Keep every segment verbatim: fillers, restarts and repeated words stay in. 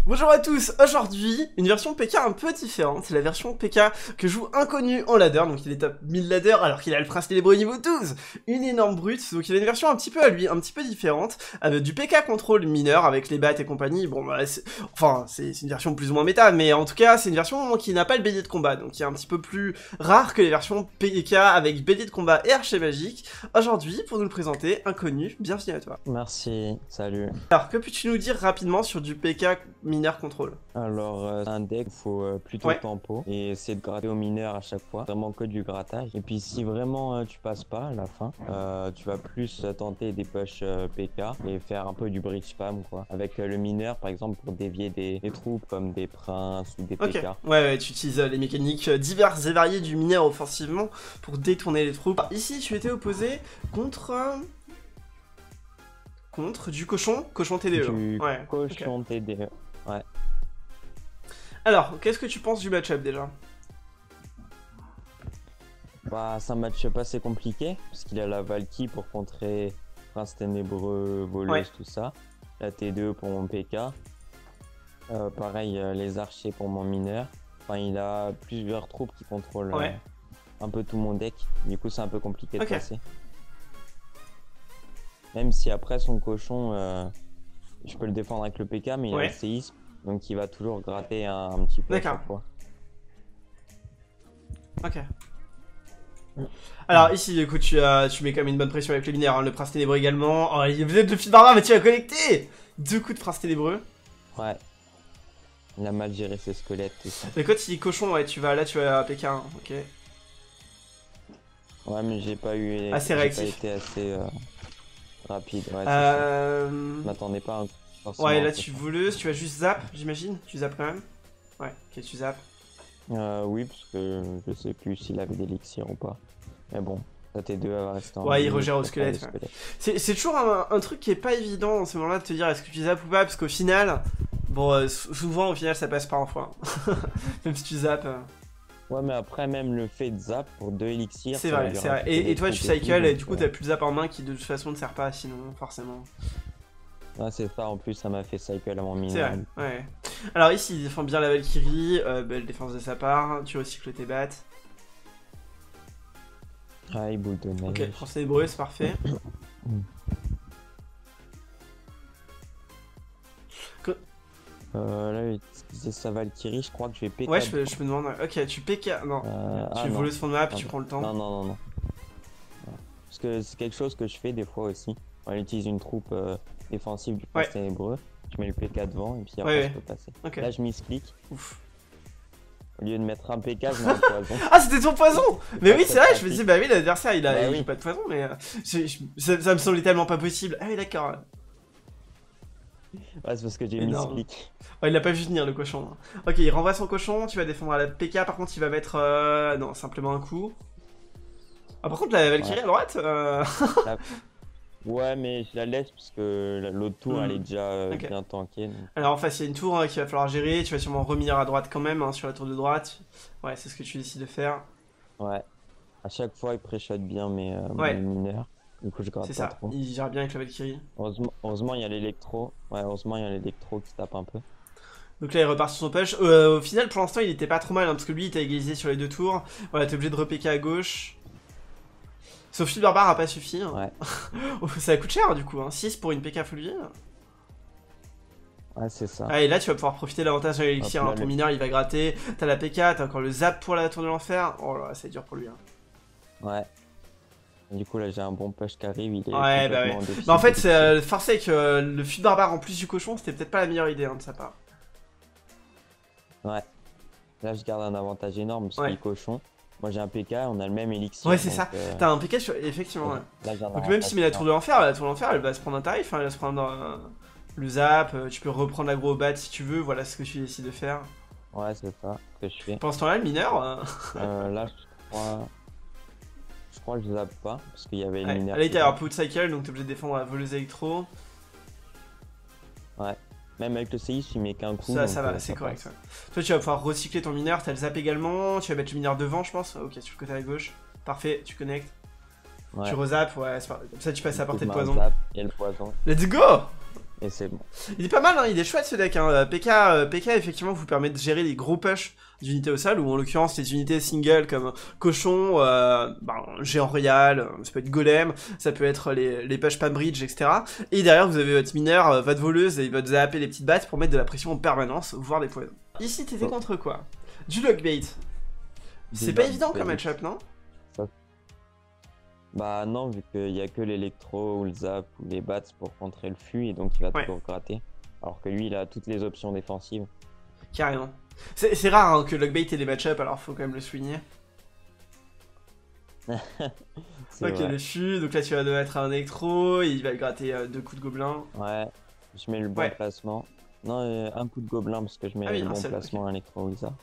Bonjour à tous, aujourd'hui, une version P K un peu différente, c'est la version P K que joue Inconnu en ladder, donc il est top mille ladder alors qu'il a le prince ténébreux niveau douze, une énorme brute, donc il a une version un petit peu à lui, un petit peu différente, avec du P K contrôle mineur avec les bats et compagnie, bon bah, enfin c'est une version plus ou moins méta, mais en tout cas c'est une version qui n'a pas le bélier de combat, donc qui est un petit peu plus rare que les versions P K avec bélier de combat et archer magique. Aujourd'hui, pour nous le présenter, Inconnu, bienvenue à toi. Merci, salut. Alors, que peux-tu nous dire rapidement sur du P K mineur contrôle? Alors, euh, un deck, il faut euh, plutôt ouais. tempo et essayer de gratter au mineur à chaque fois, vraiment que du grattage. Et puis si vraiment euh, tu passes pas à la fin, euh, tu vas plus euh, tenter des push euh, P K et faire un peu du bridge spam quoi. Avec euh, le mineur par exemple pour dévier des, des troupes comme des princes ou des P K. Ok, ouais, ouais, tu utilises euh, les mécaniques euh, diverses et variées du mineur offensivement pour détourner les troupes. Alors, ici, tu étais opposé contre... Euh... Contre du cochon, cochon T D E. Du ouais, cochon okay. T D E, ouais. Alors, qu'est-ce que tu penses du match-up déjà? Bah, c'est un match-up assez compliqué, parce qu'il a la Valky pour contrer Prince Ténébreux, Voleuse, ouais. Tout ça. La T deux pour mon P K. Euh, pareil, euh, les archers pour mon mineur. Enfin, il a plusieurs troupes qui contrôlent ouais. euh, un peu tout mon deck. Du coup, c'est un peu compliqué de okay. passer. Même si après son cochon, euh, je peux le défendre avec le P K, mais il ouais. a le séisme, donc il va toujours gratter un, un petit peu à chaque fois. Ok. Alors ici, écoute, tu, as, tu mets quand même une bonne pression avec le mineur, hein, le prince ténébreux également. Oh, vous êtes le fils barbare, mais tu vas connecter deux coups de prince ténébreux. Ouais. Il a mal géré ses squelettes, tout ça. Mais quand il est cochon, ouais, tu vas là, tu vas à P K, hein, ok. Ouais, mais j'ai pas eu... Assez réactif. J'ai pas été assez... Euh... rapide, ouais, euh... Je m'attendais pas à... Ouais, là tu voleuse, tu vas juste zap, j'imagine. Tu zappes quand même. Ouais, ok, tu zappes. Euh, oui, parce que je sais plus s'il avait d'élixir ou pas. Mais bon, ça T deux va rester en... Ouais, il regère au squelette. Ouais. C'est toujours un, un truc qui est pas évident dans ce moment-là de te dire est-ce que tu zappes ou pas, parce qu'au final, bon, euh, souvent au final ça passe pas en fois. Même si tu zappes. Euh... Ouais, mais après, même le fait de zap pour deux élixirs. C'est vrai, c'est vrai. Et, et toi, tu cycles et du coup, t'as plus de zap en main qui de toute façon ne sert pas, sinon, forcément. Ouais, c'est ça. En plus, ça m'a fait cycle à mon mineur. C'est vrai, ouais. Alors ici, il défend bien la Valkyrie. Euh, belle défense de sa part. Tu recycles tes battes. Ah, il boule de neige. Ok, français hébreu, c'est parfait. Euh, là, c'est sa Valkyrie, je crois que je vais P K. Ouais, je, je me demande. Ok, tu P K. Non, euh, tu ah, voles fond de map, ah, tu prends le temps. Non, non, non, non. Parce que c'est quelque chose que je fais des fois aussi. On utilise une troupe euh, défensive du prince ouais. ténébreux. Je mets le P K devant et puis après ouais, je peux passer. Okay. Là, je misclick. Ouf. Au lieu de mettre un P K, je mets un poison. Ah, c'était ton poison! Mais oui, c'est vrai, je me dis, bah oui, l'adversaire il a bah, il oui. pas de poison, mais euh, je, je, ça, ça me semblait tellement pas possible. Ah oui, d'accord. Ouais, c'est parce que j'ai mis clic. Ouais, il l'a pas vu venir le cochon. Ok, il renvoie son cochon, tu vas défendre à la P K, par contre il va mettre... Euh... Non, simplement un coup. Ah, par contre la Valkyrie ouais. à droite euh... la... Ouais, mais je la laisse parce que l'autre tour mm. elle est déjà euh, okay. bien tankée. Donc... Alors en face il y a une tour hein, qu'il va falloir gérer, tu vas sûrement revenir à droite quand même, hein, sur la tour de droite. Ouais, c'est ce que tu décides de faire. Ouais, à chaque fois il pré-shot bien mes, euh, ouais. mes mineurs. Du coup, je gratte pas ça. trop. Il gère bien avec la Valkyrie. Heureusement, heureusement il y a l'électro. Ouais, heureusement, il y a l'électro qui tape un peu. Donc là, il repart sur son push. Euh, au final, pour l'instant, il était pas trop mal, hein, parce que lui, il t'a égalisé sur les deux tours. Voilà, t'es obligé de re-P K à gauche. Sauf que le barbare a pas suffi. Hein. Ouais. Ça coûte cher, du coup. Hein. six pour une P K full vie. Ouais, c'est ça. Ah, et là, tu vas pouvoir profiter de l'avantage de l'élixir. Hein. Ton le... mineur, il va gratter. T'as la P K, t'as encore le zap pour la tour de l'enfer. Oh là, c'est dur pour lui. Hein. Ouais. Du coup là j'ai un bon push qui arrive, il est ouais bah ouais. Bah en fait c'est euh, forcé avec euh, le fut barbare en plus du cochon, c'était peut-être pas la meilleure idée hein, de sa part. Ouais. Là je garde un avantage énorme parce ouais. qu'il est cochon. Moi j'ai un P K, on a le même élixir. Ouais c'est ça, euh... t'as un P K sur... effectivement ouais. Là, donc même si met la tour de l'enfer, la tour de l'enfer elle va se prendre un tarif, hein, elle va se prendre euh, le zap, euh, tu peux reprendre l'aggro au bat si tu veux, voilà ce que tu décides de faire. Ouais c'est ça ce que je fais. Pendant ce temps là le mineur euh... euh, là je crois... Je crois que je zappe pas, parce qu'il y avait une ouais. mineur. Là, il y a un peu de cycle, donc t'es obligé de défendre la voleuse électro. Ouais. Même avec le C I, il met qu'un coup. Ça, ça va, c'est correct. Ouais. Toi, tu vas pouvoir recycler ton mineur, t'as le zap également. Tu vas mettre le mineur devant, je pense. Ok, sur le côté à gauche. Parfait, tu connectes. Ouais. Tu rezappes, ouais, c'est pas... Comme ça, tu passes à portée de poison. Zap et le poison. Let's go! Et c'est bon. Il est pas mal, hein, il est chouette ce deck. Hein. P K, euh, P K effectivement vous permet de gérer les gros push d'unités au sol, ou en l'occurrence les unités single comme cochon, euh, ben, géant royal, ça peut être golem, ça peut être les, les push pan bridge, et cetera. Et derrière vous avez votre mineur, euh, votre voleuse et votre zapper les petites battes pour mettre de la pression en permanence, voire des poisons. Ici t'étais oh. contre quoi? Du lockbait. C'est pas évident comme match-up, non? Bah non, vu qu'il y a que l'électro ou le zap ou les bats pour contrer le fût et donc il va ouais. toujours gratter. Alors que lui il a toutes les options défensives. Carrément. C'est rare hein, que lockbait ait des match-up, alors faut quand même le souligner. Ok, vrai. Le fût, donc là tu vas devoir mettre un électro, et il va gratter euh, deux coups de gobelin. Ouais, je mets le bon ouais. placement. Non, euh, un coup de gobelin parce que je mets ah oui, le bon seul, placement okay. à l'électro ou le zap.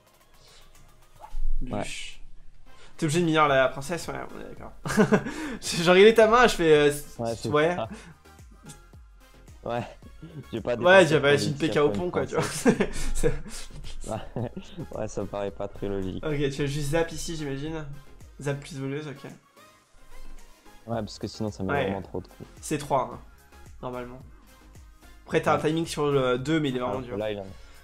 Ouais. T'es obligé de mineur la princesse? Ouais, on est d'accord. Genre il est ta main, je fais... Euh, ouais. Ouais. Ouais. J'ai pas ouais, j'ai une P K au pont quoi, tu vois. ouais. ouais, ça me paraît pas très logique. Ok, tu as juste zap ici, j'imagine. Zap plus voleuse, ok. Ouais, parce que sinon ça met ouais. vraiment trop de coups. C'est trois, hein, normalement. Après, t'as ouais. un timing sur le deux, mais il est vraiment ah, dur. Là, il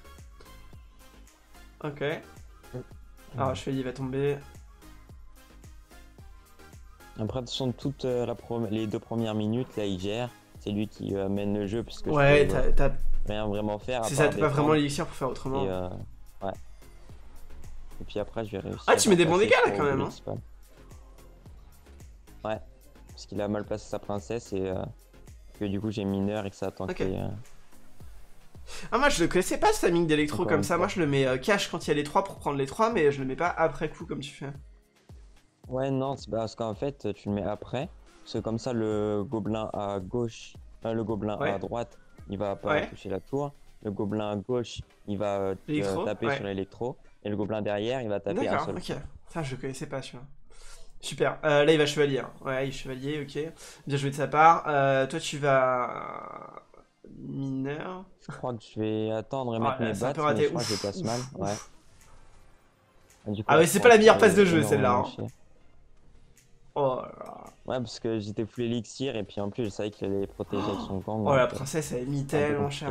a... Ok. Alors, chevalier va tomber. Après, de toute façon, toutes euh, la les deux premières minutes, là, il gère. C'est lui qui euh, mène le jeu, parce que ouais, je peux t'as rien vraiment faire. C'est ça, t'as pas vraiment l'élixir pour faire autrement. Et, euh, ouais. Et puis après, je vais réussir. Ah, tu mets des bons dégâts là quand même. Hein. Ouais, parce qu'il a mal placé sa princesse et euh, que du coup j'ai mineur et que ça a tenté. Okay. Euh... Ah, moi je le connaissais pas ce timing d'électro comme ça. Moi je le mets euh, cash quand il y a les trois pour prendre les trois, mais je le mets pas après coup comme tu fais. Ouais, non, c'est parce qu'en fait tu le mets après. Parce que comme ça, le gobelin à gauche, euh, le gobelin ouais. à droite, il va pas ouais. toucher la tour. Le gobelin à gauche, il va euh, taper ouais. sur l'électro. Et le gobelin derrière, il va taper un seul. D'accord, ok. Ça, je connaissais pas celui-là. Super. Euh, là, il va chevalier. Hein. Ouais, il est chevalier, ok. Bien joué de sa part. Euh, toi, tu vas... mineur. Je crois que je vais attendre et mettre oh, là, mes battes, mais je crois que je les passe mal. Ouais. Coup, ah ouais, c'est pas la meilleure passe de jeu, celle-là. Hein. Oh là là. Ouais, parce que j'étais full élixir et puis en plus je savais qu'il allait protéger oh. avec son gang. Oh, la princesse elle est mis tellement cher.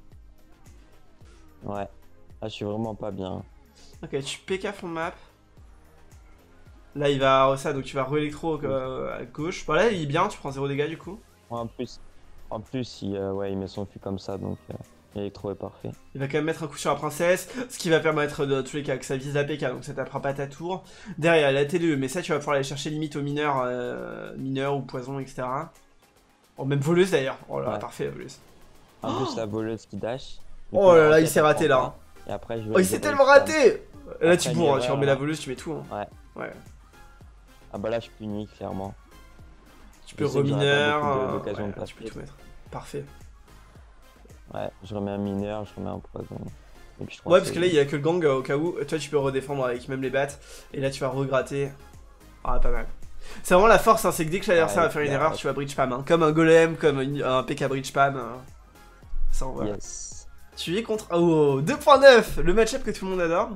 Ouais, là je suis vraiment pas bien. Ok, tu P K fond de map. Là il va avoir ça, donc tu vas re-électro euh, à gauche. Bon là il est bien, tu prends zéro dégâts du coup. Ouais, en plus, en plus il, euh, ouais, il met son fût comme ça, donc euh, l'électro est parfait. Il va quand même mettre un coup sur la princesse, ce qui va permettre de, de tous les cas que ça vise la P K, donc ça tapera pas ta tour. Derrière la T deux, mais ça tu vas pouvoir aller chercher limite au mineur, euh, mineur ou poison, et cetera. Oh, même voleuse d'ailleurs. Oh là, ouais. Parfait la voleuse. En oh plus la voleuse qui dash. Oh là là, il s'est raté là. Et après, je oh, il s'est tellement raté. Là tu bourres, hein, tu remets la voleuse, tu mets tout. Hein. Ouais. Ouais. Ah bah là je punis clairement. Tu peux remineur, ouais, tu peux tout mettre. Parfait. Ouais, je remets un mineur, je remets un poison. Et puis je ouais, parce que là il y a que le gang euh, au cas où. Toi tu peux redéfendre avec même les battes. Et là tu vas regratter. Ah, pas mal. C'est vraiment la force, hein, c'est que dès que l'adversaire ouais, va faire une erreur, ouais. tu vas bridge spam. Hein. Comme un golem, comme une, un P K bridge spam. Hein. Ça envoie. Yes. Tu es contre. Oh, deux point neuf, le match-up que tout le monde adore.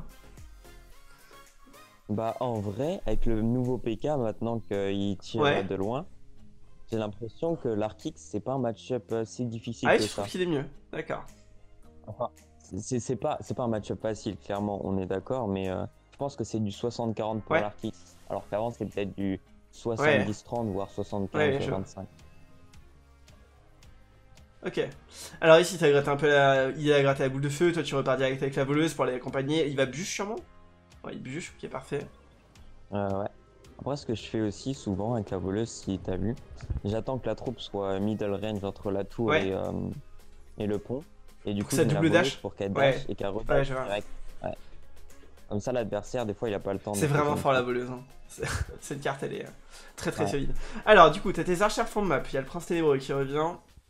Bah en vrai, avec le nouveau P K maintenant qu'il tire ouais. de loin, j'ai l'impression que l'Arkix c'est pas un match-up si difficile ah, que je ça. trouve qu'il est mieux, d'accord. Enfin, c'est pas, pas un match-up facile, clairement, on est d'accord, mais euh, je pense que c'est du soixante quarante pour ouais. l'Arkix, alors qu'avant c'était peut-être du soixante-dix trente, ouais. voire soixante-quinze vingt-cinq. Ok. Alors ici, t'as gratté un peu la... il a gratté la boule de feu, toi tu repars direct avec la voleuse pour aller accompagner. Il va bûche sûrement. Ouais, il bûche, ok, parfait. Euh, ouais. Après, ce que je fais aussi souvent avec la voleuse, si t'as vu, j'attends que la troupe soit middle range entre la tour ouais. et, euh, et le pont. Et du coup, ça je mets double la dash pour qu'elle dash ouais. et qu'elle reparte ouais, direct. Ouais. Comme ça, l'adversaire, des fois, il a pas le temps. C'est vraiment fort la voleuse. Hein. Cette carte, elle est très très ouais. solide. Alors, du coup, t'as tes archères fond de map. Il y a le prince ténébreux qui revient.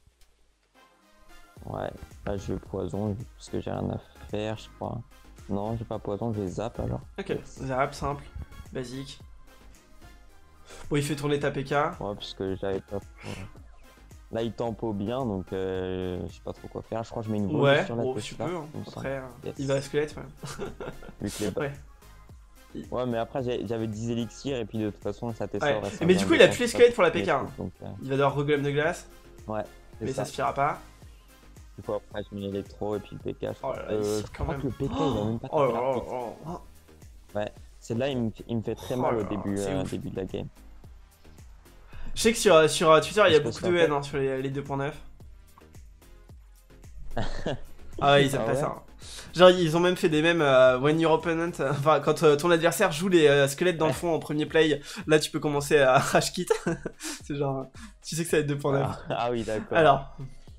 Ouais, là, je vais poison parce que j'ai rien à faire, je crois. Non, j'ai pas poison, je vais zap alors. Ok, zap simple, basique. Bon, il fait tourner ta P K. Ouais, parce que j'avais pas. Là, il tempo bien, donc euh, je sais pas trop quoi faire. Je crois que je mets une voleuse ouais, sur la oh, tu peux. Hein. Après, yes. il va à squelette, ouais. Vu que les ouais. ouais, mais après, j'avais dix élixirs et puis de toute façon, ça t'est ouais. Mais du coup, il a plus les squelettes pour la P K. Hein. Donc, euh... il va devoir regolem de glace. Ouais. Mais ça. ça se fera pas. Du coup, après, je mets l'électro et puis le P K. Je Oh crois, là là, euh, ici, je quand crois même. que le P K il a même pas Oh là tapé là l'artiste. là là. Ouais, c'est là il me, il me fait très Oh mal là au là, début, c'est euh, ouf. début de la game. Je sais que sur, sur Twitter, il y a Parce beaucoup que de c'est en haine hein, sur les, les deux point neuf. Ah ouais, ils aiment Ah pas ouais ça. hein. Genre, ils ont même fait des mèmes euh, when your opponent. euh, Enfin, quand euh, ton adversaire joue les euh, squelettes dans le fond en premier play, là tu peux commencer à rage quit. C'est genre, euh, tu sais que ça va être deux point neuf. Ah, ah oui, d'accord. Alors,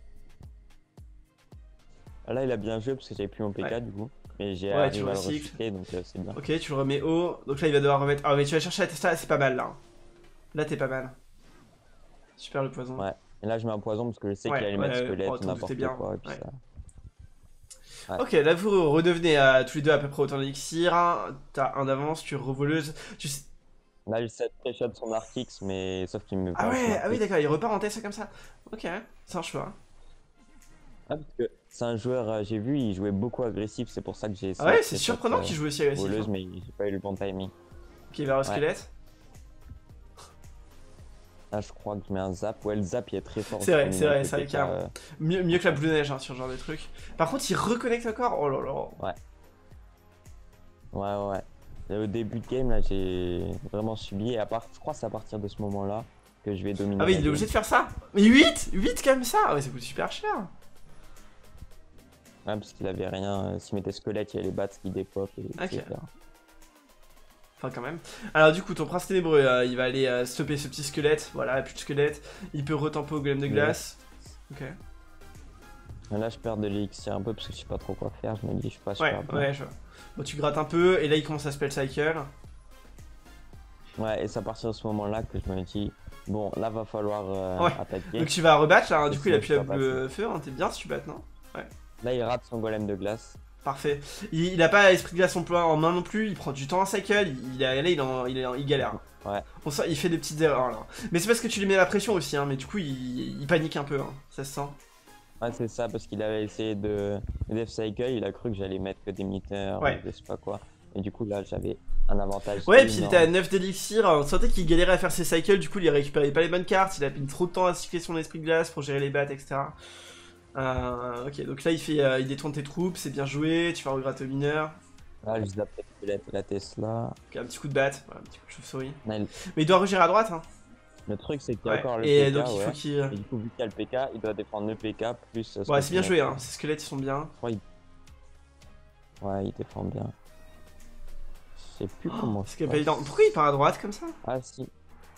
Là, il a bien joué parce que j'avais plus mon P K Ouais. du coup. Mais j'ai Ouais, tu arrivé à le recycles. recycler donc euh, c'est bien. ok, tu le remets haut. Donc là, il va devoir remettre. Ah, mais tu vas chercher la testa, c'est pas mal là. Là, t'es pas mal. Super le poison. Ouais. Et là, je mets un poison parce que je sais Ouais, qu'il allait ouais, mettre ouais. squelette Oh, ou t'en n'importe doutais bien. quoi. Et puis Ouais. ça. Ouais. Ok, là vous redevenez à tous les deux à peu près autant d'élixir. T'as un d'avance, tu revoleuse. Tu sais... Là, il set pré-shot son Artix, mais sauf qu'il me Ah parle son ouais, ah oui Artix. d'accord, il repart en test comme ça. Ok, c'est un choix. Ah, parce que c'est un joueur, euh, j'ai vu, il jouait beaucoup agressif, c'est pour ça que j'ai Ah essayé. ouais, de c'est set surprenant euh, qu'il joue aussi agressif. voleuse, hein. mais j'ai pas eu le bon timing. Ok, vers le Ouais. squelette. Là, je crois que je mets un zap. Ouais, le zap, il est très fort. C'est vrai, aussi, c'est vrai, le c'est vrai, P K, carrément. euh, Mieux, mieux que la boule de neige hein, sur ce genre de truc. Par contre, il reconnecte encore. Oh là là. Ouais, ouais. Et au début de game, là, j'ai vraiment subi. Et à part, je crois que c'est à partir de ce moment-là que je vais dominer. Ah oui, la il est game. obligé de faire ça. Mais huit 8 comme ça. Ah ouais, ça coûte super cher. Ouais, parce qu'il avait rien. euh, S'il mettait squelette, il y avait les bats qui dépop, et Ok. etc. Enfin, quand même. Alors, du coup, ton prince ténébreux, euh, il va aller euh, stopper ce petit squelette. Voilà, plus de squelette. Il peut retemper au golem de glace. Ok. Et là, je perds de l'élixir un peu parce que je sais pas trop quoi faire. Je me dis, je suis pas Ouais, super bien. ouais, je vois. Bon, tu grattes un peu, et là, il commence à spell cycle. Ouais, et c'est à partir de ce moment-là que je me dis, bon, là, va falloir euh, Ouais. attaquer. Donc, tu vas rebattre, là. hein, Du Et coup, il a sinon, plus la tu vas bleu feu. Hein, T'es bien si tu battes, non? Là, il rate son golem de glace. Parfait. Il, il a pas esprit de glace en plein en main non plus, il prend du temps à cycle, il, il, est- là il, en- il, est en- il galère. Ouais. On sent, il fait des petites erreurs là. Mais c'est parce que tu lui mets la pression aussi, hein, mais du coup il, il panique un peu, hein, ça se sent. Ouais, c'est ça, parce qu'il avait essayé de Death Cycle, il a cru que j'allais mettre que des mineurs, Ouais. ou je sais pas quoi. Et du coup, là, j'avais un avantage. Ouais, et puis il énorme. était à neuf d'élixir, on sentait qu'il galérait à faire ses cycles, du coup il récupérait pas les bonnes cartes, il a mis trop de temps à cycler son esprit de glace pour gérer les battes, et cetera. Euh, ok, donc là il fait, euh, il détourne tes troupes, c'est bien joué, tu vas regratter au mineur. Là, je zappe la, la Tesla. Ok, un petit coup de batte, voilà, un petit coup de chauve-souris. Là, il- Mais il doit regérer à droite, hein. Le truc, c'est qu'il y a Ouais. encore le Et P K, donc il ouais. faut qu'il... Et du coup, vu qu'il y a le P K, il doit défendre le P K plus. euh, ce Ouais, que c'est bien tu joué, mets. hein, ces squelettes ils sont bien. Je crois il- Ouais, il défend bien. Je sais plus comment. C'est je qu'il est pas passe. évident. Pourquoi il part à droite comme ça? Ah, si.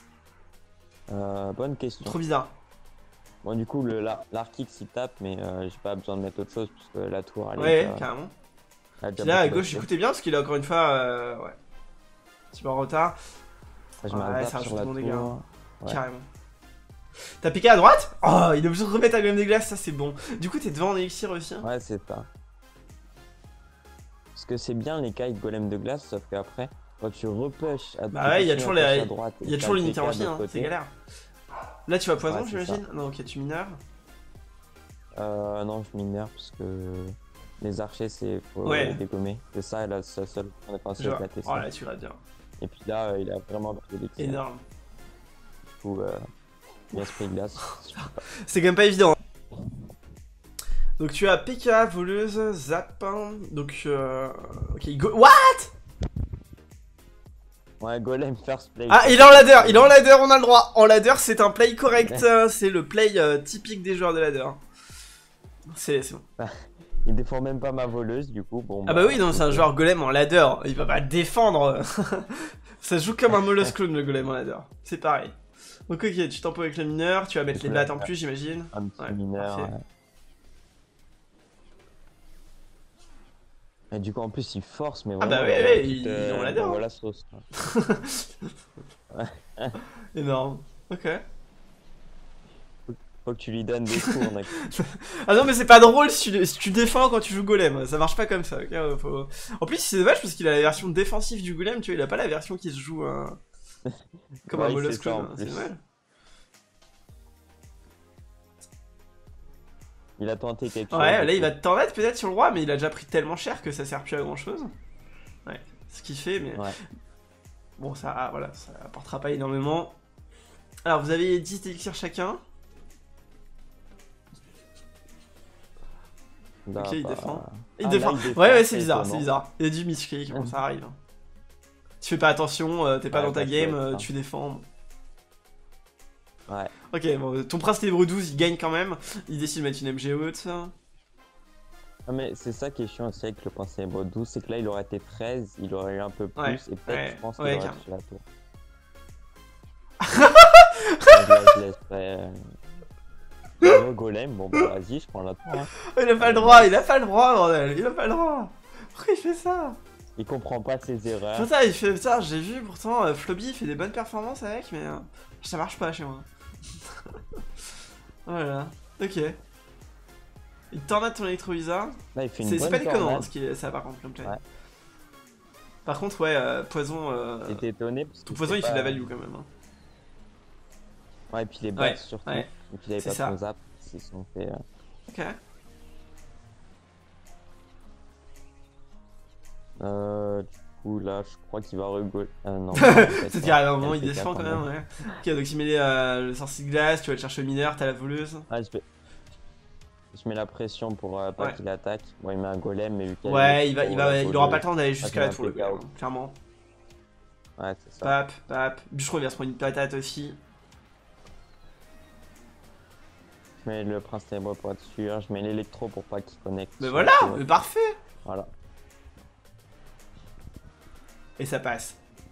Euh, bonne question. Trop bizarre. Bon, du coup, le la- l'Arctic s'il tape, mais euh, j'ai pas besoin de mettre autre chose parce que la tour, elle est Ouais, déjà- carrément. elle a déjà Puis là, à beaucoup gauche, bossé. j'écoutais bien parce qu'il est encore une fois. Euh, ouais. Un petit peu en retard. Je mets un Ouais, zap ça sur rajoute la mon dégât. tour. Ouais. Carrément. T'as piqué à droite? Oh, il est obligé de remettre un golem de glace, ça c'est bon. Du coup, t'es devant en élixir aussi. hein. Ouais, c'est ça. Parce que c'est bien les kites golem de glace, sauf qu'après, quand tu repush à, Bah tu ouais, il y a continues toujours à les- push à droite et Il y a t'as toujours le l'unité P K en de vie, l'autre hein, côté. c'est galère. Là, tu vas poison, Ouais, c'est j'imagine? Non, ok, tu mineurs. Euh, non, je mineur parce que les archers, c'est faut Ouais. les dégommer. C'est ça, la sa seule défense Je avec vois. la Tesla. Oh là, tu grattes bien. Et puis là, euh, il a vraiment pris l'élixir. Énorme. Du coup, euh, il a esprit de glace. C'est quand même pas évident. hein. Donc tu as P K, voleuse, zap. hein. Donc, euh... ok, go. What? Ouais, golem first play. Ah, il est en ladder, il est en ladder, on a le droit. En ladder, c'est un play correct. euh, C'est le play euh, typique des joueurs de ladder. C'est c'est bon. Il défend même pas ma voleuse, du coup. Bon, Ah bah oui, non, c'est un joueur golem en ladder. Il va pas défendre. Ça joue comme un Molos clone le golem en ladder. C'est pareil. Donc ok, tu tempo avec le mineur, tu vas mettre les battes en plus, j'imagine. un petit Ouais, mineur. parfait. ouais. Et du coup, en plus, il force, mais Ah vraiment. bah ouais, euh, ouais, toute, il- euh, on l'adore, bon, hein. la sauce. quoi. Énorme. Ok. Faut que tu lui donnes des tours. mec. Ah non mais c'est pas drôle si tu, si tu défends quand tu joues golem, ça marche pas comme ça. ok, euh, faut- En plus c'est dommage parce qu'il a la version défensive du golem, tu vois, il a pas la version qui se joue euh, comme un Ouais, Molos c'est ça, en clone, c'est plus. dommage. Il a tenté quelque chose. Ouais, du là il coup. va t'en mettre peut-être sur le roi, mais il a déjà pris tellement cher que ça sert plus à grand chose. Ouais, ce qu'il fait, mais Ouais. bon ça, voilà, ça apportera pas énormément. Alors vous avez dix élixirs chacun. Là, Ok, il bah... défend. Il Ah, défend. là, il défend, Ouais, ouais, c'est c'est bizarre, c'est étonnant. bizarre. Il y a du misclick, bon, ça arrive. Tu fais pas attention, euh, t'es pas Ouais, dans ta ça peut game, être euh, ça. tu défends. Ouais. Ok, bon, ton prince ténébreux douze, il gagne quand même. Il décide de mettre une M G haute. Ah, mais c'est ça qui est chiant aussi avec le prince ténébreux douze, c'est que là il aurait été treize, il aurait eu un peu plus, Ouais, et peut-être ouais, je pense qu'il ouais, aurait carrément. touché la tour. Donc là je laisserais... Euh... le golem, bon bah vas-y, je prends la tour. Hein. Il a pas le droit, il a pas le droit, bordel, il a pas le droit. Pourquoi il fait ça? Il comprend pas ses erreurs. Putain, il fait ça, j'ai vu pourtant, euh, Floby il fait des bonnes performances avec, mais euh, ça marche pas chez moi. Voilà, ok. Il tornade ton électroviseur. Là il fait une C'est c'est bonne pas déconnant, hein, tornade. ce qui est, ça par contre, comme play. Ouais. Par contre, ouais, euh, poison. Euh, J'étais étonné parce ton que poison il fait pas... de la value quand même. Hein. Ouais, et puis les Ouais, bats surtout. ouais. Et puis il avait C'est pas ça. son zap, ils se sont fait. Euh... Ok. Euh, du coup là je crois qu'il va rigoler. Euh, non. C'est carrément un moment, il défend quand même, ouais. Ok, donc il met euh, le sorcier de glace, tu vas le chercher au mineur, t'as la voleuse. Ah, je vais. Je mets la pression pour euh, pas Ouais. qu'il attaque. Bon, il met un golem, mais vu qu'il a Ouais, eu il va, il pour va, la il aura voleuse, pas le temps d'aller ah, jusqu'à la c'est tour, un le P K gars, out. hein, clairement. Ouais, c'est ça. Pap, pap. Bûcheron il va se prendre une patate aussi. Je mets le prince ténébreux pour être sûr. Je mets l'électro pour pas qu'il connecte. Mais sur voilà, le tour. mais parfait. Voilà. Et ça passe.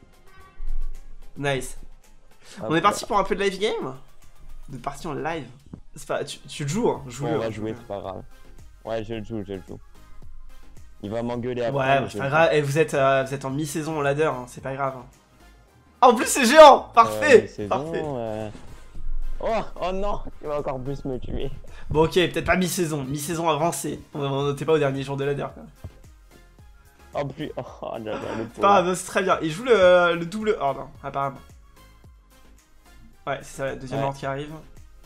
Nice. Hop On est parti là. pour un peu de live game. De partie en live. C'est pas, tu, tu le joues, hein. Joue Bon, le. on va jouer, c'est pas grave. Ouais, je le joue, je le joue. Il va m'engueuler après. Ouais, mais bah, je c'est le pas joue. grave. Et vous êtes, euh, vous êtes en mi-saison en ladder, hein. C'est pas grave. Hein. Ah, en plus c'est géant. Parfait. Euh, c'est Parfait. bon, euh... Oh, oh non, il va encore plus me tuer. Bon, ok, peut-être pas mi-saison. Mi-saison avancée. On on n'était pas au dernier jour de ladder. Quoi. En plus, oh là là, le C'est pas grave, c'est très bien. Il joue le, le double horde, hein, apparemment. Ouais, c'est ça, la deuxième Ouais. horde qui arrive.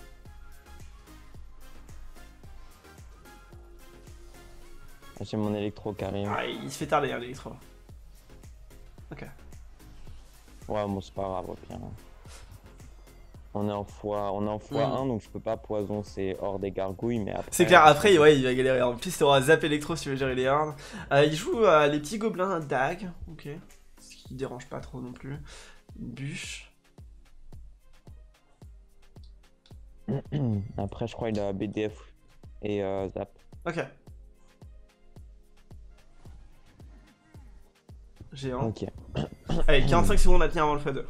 J'ai mon électro qui arrive. Ah, il se fait tarder, hein, l'électro. Ok. Ouais, bon, c'est pas grave, au pire. On est en fois, on est en fois Mm. un, donc je peux pas poison ces hordes et gargouilles, mais après... C'est clair, après, ouais, il va galérer. En plus, t'auras zap électro si tu veux gérer les hordes. Euh, il joue euh, les petits gobelins dag. Ok. Ce qui dérange pas trop non plus. Une bûche. Après, je crois qu'il a B D F et euh, zap. Ok. Géant. Ok. Allez, quarante-cinq secondes à tenir avant le x deux.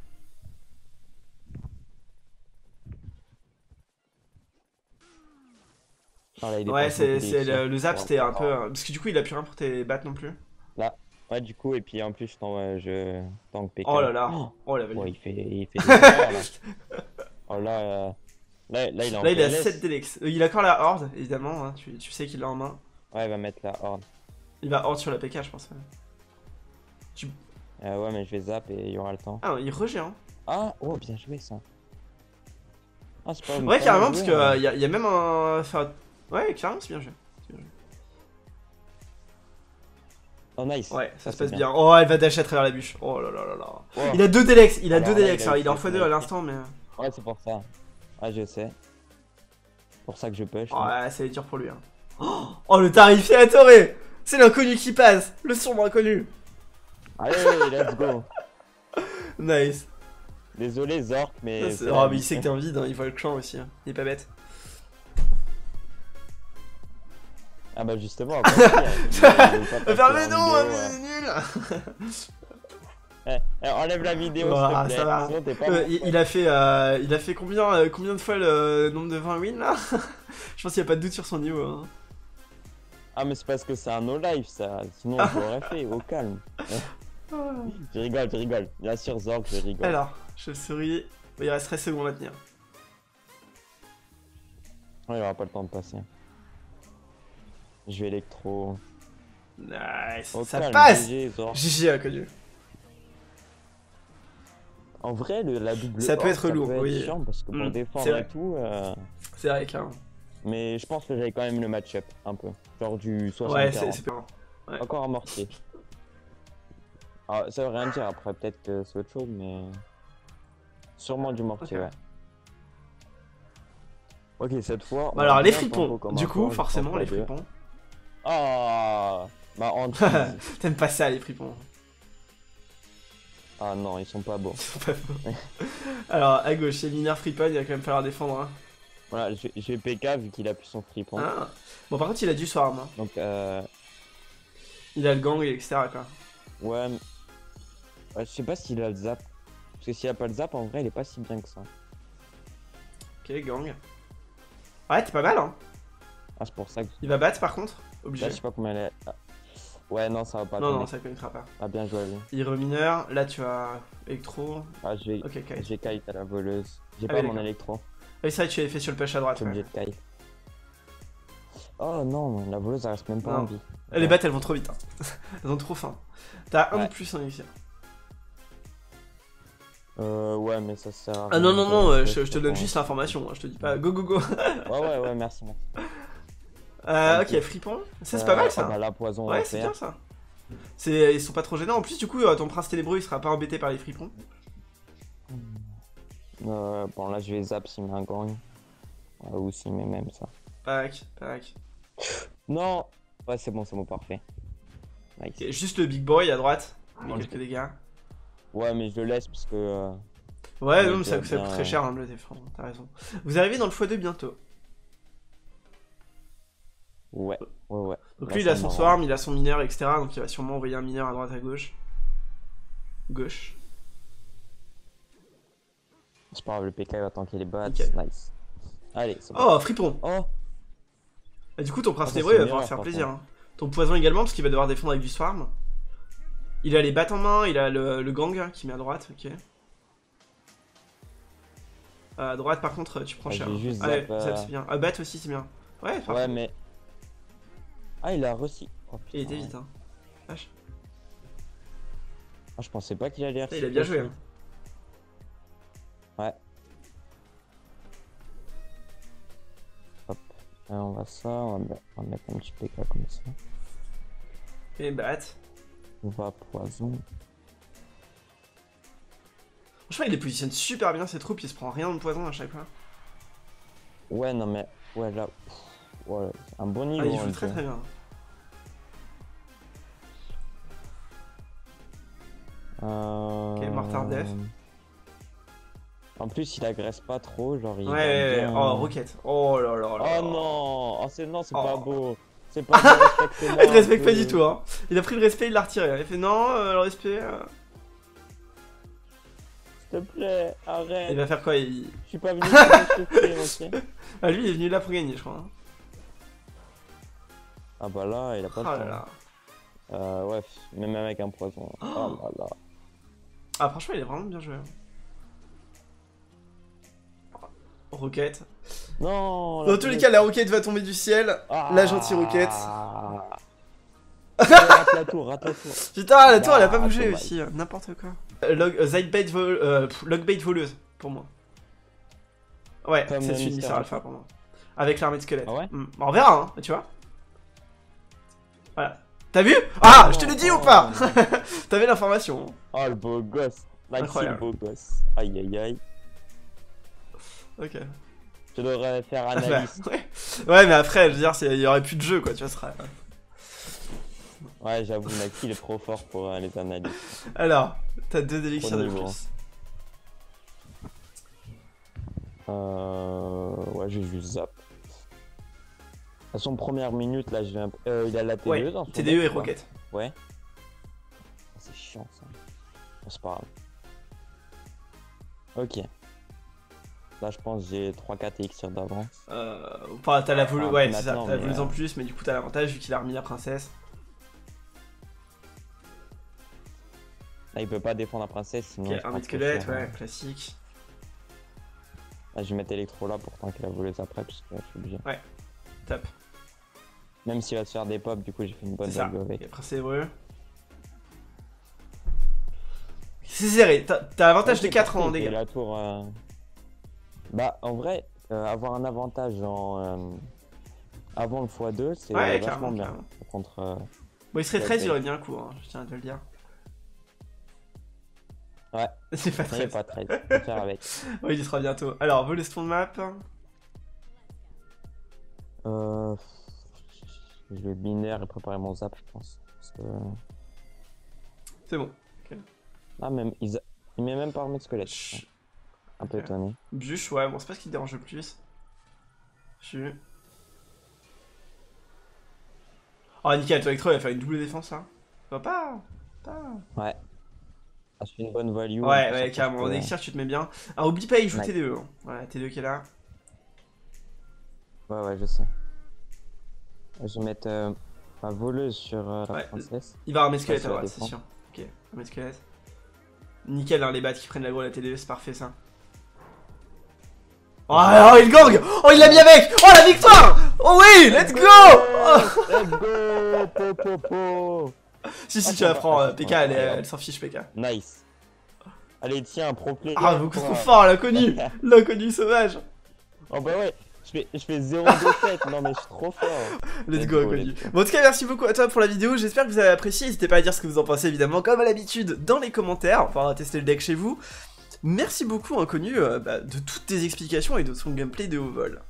Ah, là, il Ouais, dépense c'est beaucoup c'est d'élections. le, le zap, Bon, c'était un pas peu. grave. euh, Parce que du coup, il a plus rien pour tes battes non plus. Là, ouais, du coup, et puis en plus, je, t'en- je tank P K. Oh là là. Oh, Oh la bon, value. il fait, il fait des erreurs, là. Oh là, euh, là, là, il est en Là, il a P L S. sept Delex. Euh, il a encore la horde, évidemment. Hein, tu, tu sais qu'il l'a en main. Ouais, il va mettre la horde. Il va horde sur la P K, je pense. Ouais, Euh, ouais, mais je vais zap et il y aura le temps. ah, non, il regéant. Ah, oh, bien joué ça. Ah, c'est pas Ouais, pas carrément, mal parce joué, que hein. euh, y, a, y a même un. Enfin, ouais, carrément, c'est bien joué. C'est bien joué. Oh, nice. Ouais, ça, se c'est passe bien. Oh, elle va dash à travers la bûche. Oh là là là là. Oh. Il a deux Delex, il a Alors deux là, Delex. il a Alors, il est en essayé x de deux à mettre- l'instant, mais. Ouais, c'est pour ça. Ouais, je sais. C'est pour ça que je push. Oh, ouais, ça va être dur pour lui. Hein. Oh, oh, le tarifiateur! C'est l'inconnu qui passe! Le sombre inconnu! Allez, let's go. Nice. Désolé, Zork, mais. C'est- c'est Oh, la mais il vie. sait que t'es en vide, hein. Il voit le clan aussi. Hein. Il est pas bête. Ah, bah justement, après, il- il- il veut pas passer Fermez en non, vidéo, mais ouais. c'est nul! Eh, eh, enlève la vidéo, Oh, s'il ah, te plaît. ça va. Sinon, t'es pas Euh, bon. il, il a fait, euh, il a fait combien, euh, combien de fois le nombre de vingt wins là? Je pense qu'il n'y a pas de doute sur son niveau. Hein. Ah, mais c'est parce que c'est un no-life, ça. Sinon, je l'aurais fait, au calme. Je rigole, je rigole. Bien sûr, Zork, je rigole. Alors, je souris. Il reste treize secondes à tenir. Ouais, il aura pas le temps de passer. Je vais électro. Nice. Au Ça calme, passe! G G, Zork. G G inconnu. En vrai, le, la double Ça peut horde, être lourd, peut être oui. chiant parce que pour Mm, c'est défendre vrai. et tout. euh, C'est vrai, carrément. Mais je pense que j'avais quand même le match-up un peu. Genre du soixante Ouais, c'est quarante. c'est pas. Ouais. Encore un mortier. Alors, ça veut rien dire après, peut-être que c'est autre chose, mais. Sûrement du mortier, Ok. ouais. Ok, cette fois. on Bah alors, va les bien fripons. tempo comme Du un coup, con, forcément, tempo les deux. fripons. Oh bah en T'aimes pas ça les fripons. Ah non, ils sont pas beaux. Ils sont pas beaux. Alors à gauche, c'est mineur fripon, il va quand même falloir défendre. Hein. Voilà, je, je vais P K vu qu'il a plus son fripon. Ah. Bon par contre il a du swarm. Hein. Donc euh... Il a le gang, et cetera quoi. Ouais, mais... ouais, je sais pas s'il a le zap. Parce que s'il a pas le zap, en vrai, il est pas si bien que ça. Ok, gang. Ouais, t'es pas mal hein. Ah, c'est pour ça que... Il va battre par contre, obligé. Là, je sais pas combien elle est... Ah. Ouais, non, ça va pas. Non, tomber. non, ça connaîtra pas. Ah, bien joué, lui. Il remineur, là tu as électro. Ah, je vais... Ok, kite. J'ai kite à la voleuse. J'ai Ah, pas oui, mon électro. Et ça, tu avais fait sur le push à droite. Je suis Ouais. obligé de kite. Oh non, la voleuse, elle reste même pas Non. en vie. Les Ouais. battes elles vont trop vite. Hein. Elles ont trop faim. T'as un Ouais. de plus en élixir. Euh, ouais, mais ça sert à Ah non, rien non, de- non, euh, de- je, je te donne de- juste l'information. Hein. Je te dis pas go go go. Ouais, ouais, ouais, merci, merci. Euh, Ok. ok, fripon. Ça, c'est Euh, pas mal oh, ça. bah, la poison, on Ouais, va c'est faire. bien ça. C'est... Ils sont pas trop gênants. En plus, du coup, euh, ton prince ténébreux il sera pas embêté par les fripons. Euh, bon, là, je vais zap s'il met un gang. Euh, ou s'il met même ça. Pack, pack. Non. Ouais, c'est bon, c'est bon, parfait. Nice. Ok, juste le big boy à droite. Mais Ok. quelques dégâts. Ouais, mais je le laisse parce que... euh, Ouais, Ouais, non, mais ça, bien, ça coûte très euh, cher hein, le défendre. T'as raison. Vous arrivez dans le fois deux bientôt. Ouais, ouais, ouais. Donc Là, lui il a ça son me va. swarm, il a son mineur, et cetera. Donc il va sûrement envoyer un mineur à droite à gauche. Gauche. C'est pas grave, le P K va tanker les bats. Nickel. Nice. Allez, c'est bon. Oh, fripon. Oh, Et du coup ton prince Ah, ça, ténébreux il c'est va pouvoir meilleur, faire par plaisir. Hein. Ton poison également parce qu'il va devoir défendre avec du swarm. Il a les battes en main, il a le, le gang qui met à droite, ok. À droite par contre tu prends Ah, cher. j'ai Hein. juste Ah ouais, zap, euh, zap, c'est bien. Ah bat aussi c'est bien. Ouais, parfait. ouais, mais... Ah, il a reçu. Oh, Il était putain. vite hein. Vache. Ah, je pensais pas qu'il allait Il a bien joué. Hein. Ouais. Hop. Là, on va ça, on va, mettre, on va mettre un petit P K comme ça. Et bat. On va poison. Franchement il les positionne super bien ces troupes, il se prend rien de poison à chaque fois. Ouais, non mais... Ouais, là... Pff, ouais, c'est un bon niveau. Ah il hein, joue le très jeu. très bien. Euh... Ok, Mortar Def. En plus, il agresse pas trop, genre il. Ouais, va ouais, bien- oh Rocket. Oh là là là. Oh non, oh, c'est non, c'est Oh. pas beau. C'est pas beau, respectez-moi Il te respecte un pas peu. du tout hein. Il a pris le respect, il l'a retiré. Il a fait non, euh, le respect. euh. S'il te plaît, arrête. Il va faire quoi il... Je suis pas venu pour te souffrir, ok. Ah lui il est venu là pour gagner je crois. Hein. Ah bah là, il a Oh pas le là temps. là. Euh, ouais, même avec un poison. Oh, là là. Ah franchement il est vraiment bien joué. hein. Rocket. Non. Dans tous les cas la roquette va tomber du ciel. Ah. La gentille roquette. Ouais, rate la tour, rate la tour. Putain la tour elle a pas Bah, bougé dommage. aussi. hein. N'importe quoi. Euh, log, euh, Zidebait vol, euh, pff, Logbait voleuse pour moi. Ouais Comme c'est le celui de Mister Mister Alpha. Alpha pour moi. Avec l'armée de squelettes. Ah ouais Hmm. On verra hein, tu vois. Voilà. T'as vu? Ah, je te l'ai dit ou pas? T'avais l'information. Oh le beau gosse. Maxime Incroyable. beau gosse. Aïe aïe aïe. Ok. Je devrais faire analyse. ouais. ouais, mais après, je veux dire, c'est- il y aurait plus de jeu, quoi, tu vois, ce sera... Ouais, j'avoue, Maxi il est trop fort pour euh, les analyses. Alors, t'as deux élixirs Trop de niveau. plus. Euh... Ouais, j'ai juste zap. À son première minute, là, je vais un peu... Euh, il a la T D E Ouais, dans son T D E deck, et ou pas Rocket. Ouais. Ah, c'est chiant, ça. Bon, c'est pas grave. Ok. Là, je pense que j'ai trois quatre élixirs d'avance. Euh, enfin, t'as la voleuse, Ah, ouais, c'est ça, maintenant, t'as la mais, voleuse euh, en plus, mais du coup, t'as l'avantage vu qu'il a remis la princesse. Là, il peut pas défendre la princesse, sinon... Ok, il sera armée de trop squelette, cher, ouais, hein. classique. Là, je vais mettre électro là pour tanker la voleuse après, parce que je suis obligé. Top. Même s'il va se faire des pops, du coup, j'ai fait une bonne C'est ça. value avec. Et après, c'est heureux. C'est serré, t'as t'as avantage de Ok, quatre parfait, en et dégâts. la tour... euh, Bah, en vrai, euh, avoir un avantage en... euh, avant le fois deux, c'est Ouais, vachement clairement, bien. clairement. Contre... euh, Bon, il serait Ouais, treize, il ouais. aurait bien un coup, hein, je tiens à te le dire. Ouais. C'est pas Non, il n'y a treize. pas treize, on peut faire avec. Oui, il y sera bientôt. Alors, voleuse ton map. Euh... Je vais binaire et préparer mon zap, je pense. Parce que... C'est bon. Okay. Ah, même, il, a... il met même pas armée de squelette. Chut. Un peu Okay. étonné. Bûche, ouais, bon, c'est pas ce qui te dérange le plus. Je... Oh, nickel, toi, Electro, il va faire une double défense, là. Va pas, pas. Ouais. Ah, je fais une bonne value. Ouais, ouais, carrément. En élixir, tu te mets bien. Alors, oublie pas, il joue ouais. T deux. Hein. Ouais, T deux qui est là. Ouais, ouais, je sais. Je vais mettre euh, ma voleuse sur euh, la ouais. princesse. Il va armer squelette à alors, c'est sûr. Ok, armer squelette. Nickel, hein, les bats qui prennent la la T deux, c'est parfait ça. Oh, oh, il gang. Oh, il l'a mis avec. Oh, la victoire. Oh oui, let's go. Oh. Let's go po, po, po. Si, si, ah, tu la prends, ah, P K, elle, elle, elle s'en fiche, P K. Nice. Allez, tiens, pro player. Ah, beaucoup trop fort, l'inconnu. L'inconnu sauvage. Oh bah ouais, je fais, je fais zéro défaite. Non mais je suis trop fort. Let's, let's go, inconnu. Bon, en tout cas, merci beaucoup à toi pour la vidéo. J'espère que vous avez apprécié. N'hésitez pas à dire ce que vous en pensez, évidemment, comme à l'habitude, dans les commentaires. Enfin, on va tester le deck chez vous. Merci beaucoup, inconnu, euh, bah, de toutes tes explications et de son gameplay de haut vol.